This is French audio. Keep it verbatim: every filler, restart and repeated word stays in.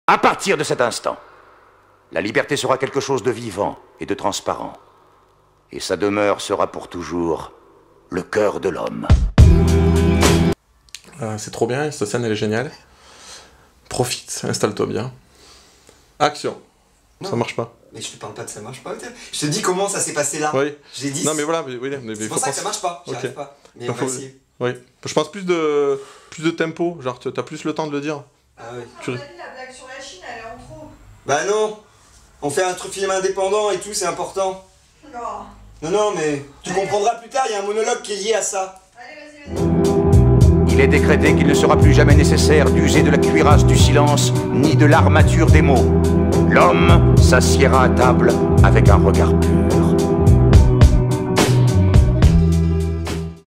À partir de cet instant, la liberté sera quelque chose de vivant et de transparent. Et sa demeure sera pour toujours le cœur de l'homme. Euh, c'est trop bien, cette scène elle est géniale. Profite, installe-toi bien. Action. Non. Ça marche pas. Mais je te parle pas de ça marche pas. Je te dis comment ça s'est passé là. Oui. J'ai dit. Non mais voilà, mais, oui, mais c'est faut pour ça que penser- ça marche pas. J'y Ok. arrive pas. Mais Donc, on va faut- essayer. Oui. Je pense plus de plus de tempo, genre t'as plus le temps de le dire. Ah oui. Tu- La blague sur la Chine, elle est en trop. Bah non. On fait un truc film indépendant et tout, c'est important. Non. Non, non, mais tu comprendras plus tard, il y a un monologue qui est lié à ça. Allez, vas-y, vas-y. Il est décrété qu'il ne sera plus jamais nécessaire d'user de la cuirasse du silence, ni de l'armature des mots. L'homme s'assiera à table avec un regard pur.